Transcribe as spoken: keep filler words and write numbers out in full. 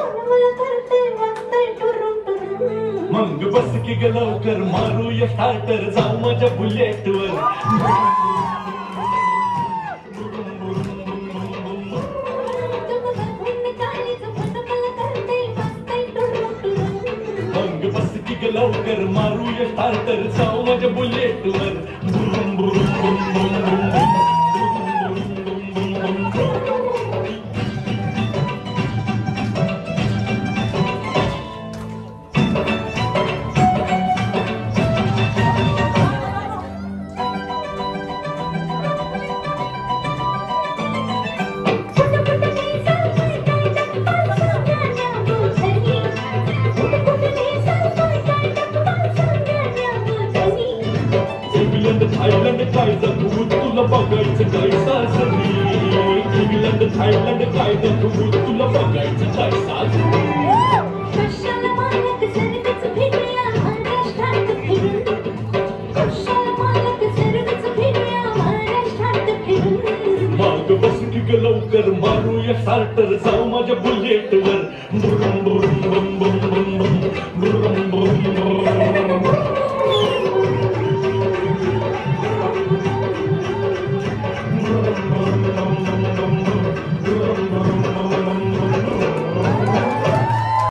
मग बस की ग लवकर मारूया स्टार्टर जाऊ माझ्या बुलेटवर मग बस की ग लवकर मारूया स्टार्टर जाऊ माझ्या बुलेटवर बुम बुम बुम बुम बुम थायलंड काय जगू तुला बघायचं काय सासरी इंग्लंड थायलंड काय जगू तुला बघायचं काय सासरी कशाला मालक सर्वच फिरल्या महाराष्ट्रात फिरून कशाला मालक सर्वच फिरल्या महाराष्ट्रात फिरून माग बस की ग लवकर मारूया स्टार्टर जाऊ माझ्या बुलेटवर